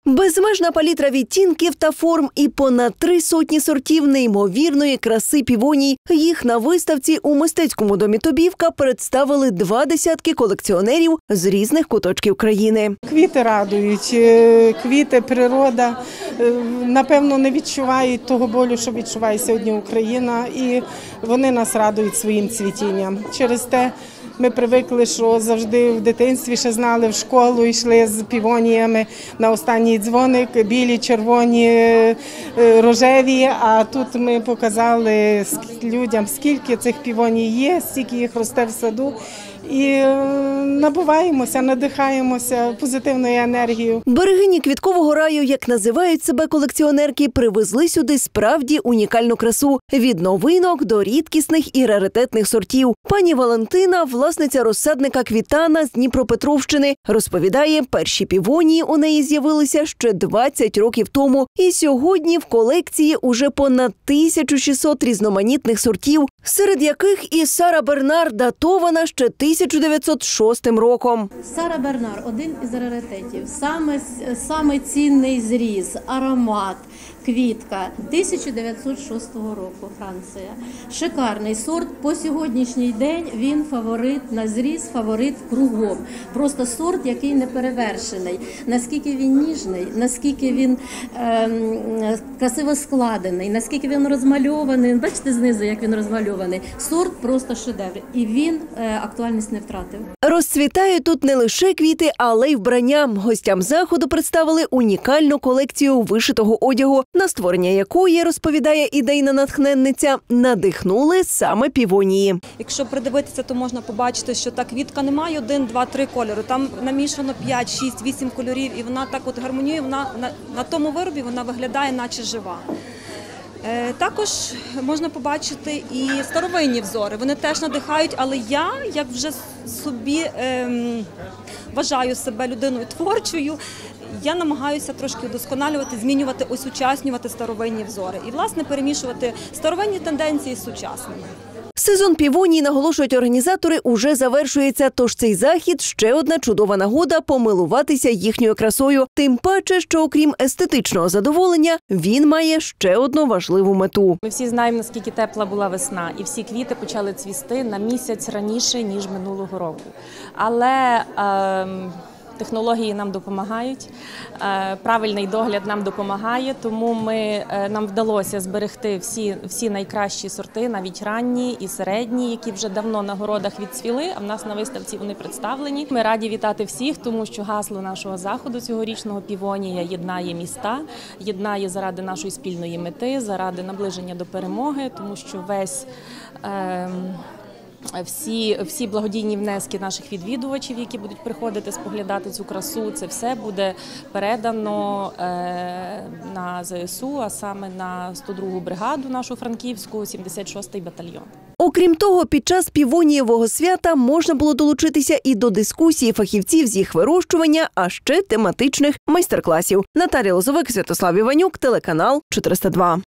Безмежна палітра відтінків та форм і понад 300 сортів неймовірної краси півоній. Їх на виставці у мистецькому домі Тобівка представили 20 колекціонерів з різних куточків країни. Квіти радують, квіти, природа, напевно, не відчувають того болю, що відчуває сьогодні Україна, і вони нас радують своїм цвітінням. Через те ми привикли, що завжди в дитинстві ще знали, в школу йшли з півоніями на останній дзвоник, білі, червоні, рожеві, а тут ми показали людям, скільки цих півоній є, скільки їх росте в саду. І набуваємося, надихаємося позитивною енергією. Берегині квіткового раю, як називають себе колекціонерки, привезли сюди справді унікальну красу. Від новинок до рідкісних і раритетних сортів. Пані Валентина, власниця розсадника «Квітана» з Дніпропетровщини, розповідає, перші півонії у неї з'явилися ще 20 років тому. І сьогодні в колекції уже понад 1600 різноманітних сортів, серед яких і Сара Бернар, датована ще 1906 роком. Сара Бернар – один із раритетів, саме цінний зріз, аромат, квітка 1906 року, Франція. Шикарний сорт, по сьогоднішній день він фаворит на зріз, фаворит кругом. Просто сорт, який не перевершений. Наскільки він ніжний, наскільки він красиво складений, наскільки він розмальований. Бачите знизу, як він розмальований. Сорт просто шедевр. І він актуальність не втратив. Розцвітають тут не лише квіти, але й вбрання. Гостям заходу представили унікальну колекцію вишитого одягу, на створення якої, розповідає ідейна натхненниця, надихнули саме півонії. Якщо придивитися, то можна побачити, що та квітка не має 1, 2, 3 кольори. Там намішано 5, 6, 8 кольорів, і вона так от гармонює, вона на тому виробі вона виглядає наче жива. Також можна побачити і старовинні взори. Вони теж надихають, але я, як вже собі вважаю себе людиною творчою, я намагаюся трошки удосконалювати, змінювати, осучаснювати старовинні взори. І, власне, перемішувати старовинні тенденції з сучасними. Сезон півоній, наголошують організатори, уже завершується, тож цей захід – ще одна чудова нагода помилуватися їхньою красою. Тим паче, що окрім естетичного задоволення, він має ще одну важливу мету. Ми всі знаємо, наскільки тепла була весна, і всі квіти почали цвісти на місяць раніше, ніж минулого року. Але технології нам допомагають, правильний догляд нам допомагає, тому нам вдалося зберегти всі найкращі сорти, навіть ранні і середні, які вже давно на городах відцвіли, а в нас на виставці вони представлені. Ми раді вітати всіх, тому що гасло нашого заходу цьогорічного півонія єднає міста, єднає заради нашої спільної мети, заради наближення до перемоги, тому що всі благодійні внески наших відвідувачів, які будуть приходити споглядати цю красу, це все буде передано на ЗСУ, а саме на 102-гу бригаду нашу франківську, 76-й батальйон. Окрім того, під час півонієвого свята можна було долучитися і до дискусії фахівців з їх вирощування, а ще тематичних майстер-класів. Наталія Лозовик, Святослав Іванюк, телеканал 402.